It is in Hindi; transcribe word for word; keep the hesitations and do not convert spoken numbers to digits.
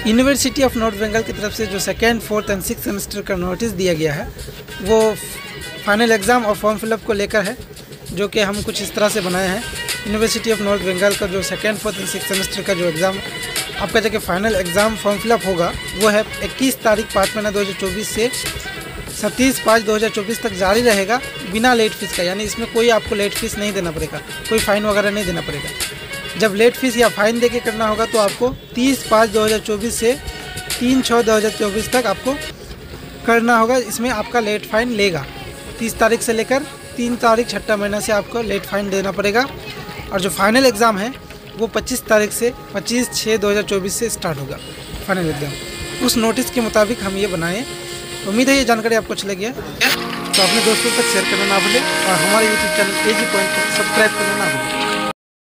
यूनिवर्सिटी ऑफ नॉर्थ बंगाल की तरफ से जो second fourth and six semester का नोटिस दिया गया है वो फाइनल एग्ज़ाम और फॉर्म फिलअप को लेकर है, जो कि हम कुछ इस तरह से बनाए हैं। यूनिवर्सिटी ऑफ नॉर्थ बंगाल का जो second fourth and six semester का जो एग्ज़ाम आपका जगह फाइनल एग्ज़ाम फॉर्म फिलअप होगा वो है इक्कीस तारीख पाँच महीना दो हज़ार चौबीस से सत्ताईस पाँच दो हज़ार चौबीस तक जारी रहेगा बिना लेट फीस का। यानी इसमें कोई आपको लेट फीस नहीं देना पड़ेगा, कोई फ़ाइन वगैरह नहीं देना पड़ेगा। जब लेट फीस या फ़ाइन दे के करना होगा तो आपको तीस पाँच दो हज़ार चौबीस से तीन छः दो हज़ार चौबीस तक आपको करना होगा। इसमें आपका लेट फ़ाइन लेगा। तीस तारीख से लेकर तीन तारीख छठा महीना से आपको लेट फ़ाइन देना पड़ेगा। और जो फाइनल एग्ज़ाम है वो पच्चीस तारीख से पच्चीस छः दो हज़ार चौबीस से स्टार्ट होगा फाइनल एग्ज़ाम। उस नोटिस के मुताबिक हम ये बनाएं। उम्मीद है ये जानकारी आपको अच्छी लगी है, तो अपने दोस्तों तक शेयर करना ना भूलें और हमारे यूट्यूब चैनल एजी पॉइंट को सब्सक्राइब करना ना भूलें।